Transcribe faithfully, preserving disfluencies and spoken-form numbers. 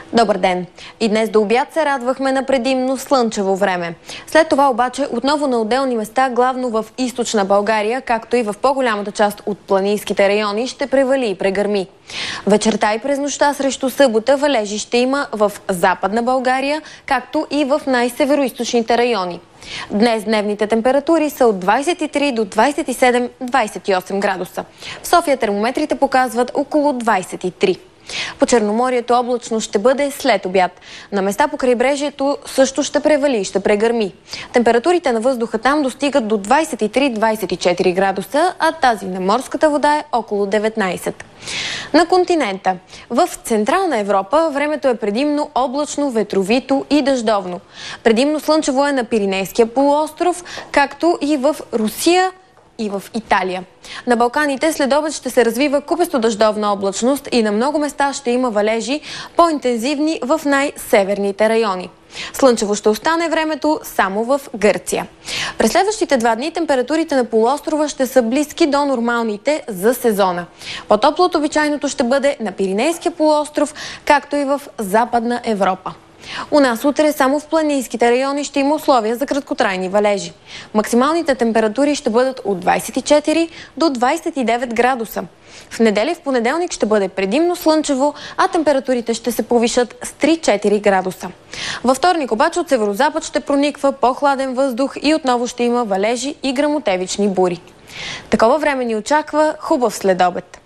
Добър ден! И днес до обяд се радвахме на предимно слънчево време. След това обаче отново на отделни места, главно в източна България, както и в по-голямата част от планинските райони, ще превали и прегърми. Вечерта и през нощта срещу събота валежи ще има в Западна България, както и в най-североизточните райони. Днес дневните температури са от двадесет и три до двадесет и седем - двадесет и осем градуса. В София термометрите показват около двадесет и три. По Черноморието облачно ще бъде след обяд. На места по крайбрежието също ще превали и ще прегърми. Температурите на въздуха там достигат до двадесет и три - двадесет и четири градуса, а тази на морската вода е около деветнадесет. На континента. В Централна Европа времето е предимно облачно, ветровито и дъждовно. Предимно слънчево е на Пиринейския полуостров, както и в Русия и в Италия. На Балканите след обед ще се развива купесто дъждовна облачност и на много места ще има валежи, по-интензивни в най-северните райони. Слънчево ще остане времето само в Гърция. През следващите два дни температурите на полуострова ще са близки до нормалните за сезона. По-топло от обичайното ще бъде на Пиринейския полуостров, както и в Западна Европа. У нас утре само в планинските райони ще има условия за краткотрайни валежи. Максималните температури ще бъдат от двадесет и четири до двадесет и девет градуса. В неделя и в понеделник ще бъде предимно слънчево, а температурите ще се повишат с три - четири градуса. Във вторник обаче от северозапад ще прониква по-хладен въздух и отново ще има валежи и гръмотевични бури. Такова време ни очаква хубав следобед.